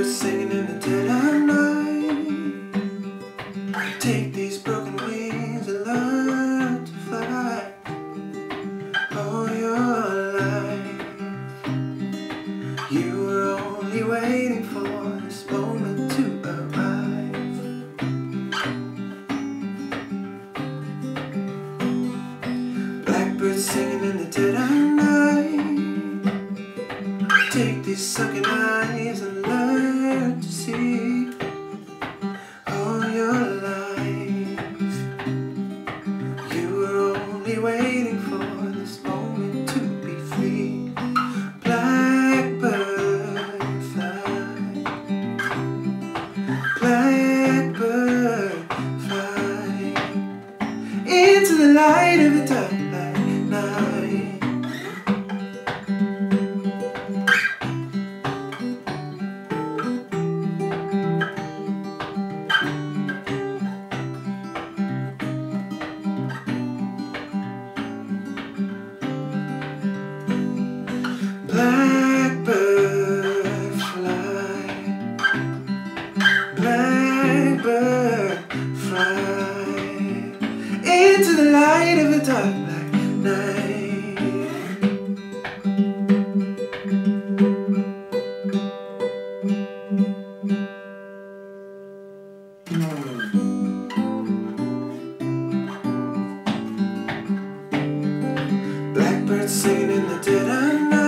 Blackbird singing in the dead of night. Take these broken wings and learn to fly. All your life you were only waiting for this moment to arrive. Blackbird singing in the dead of night. Take these sunken eyes and learn to see. All your life you were only waiting for this moment to be free. Blackbird fly, blackbird fly into the light of the dark night. Blackbird fly, blackbird fly into the light of the dark black night. Blackbird singing in the dead of night.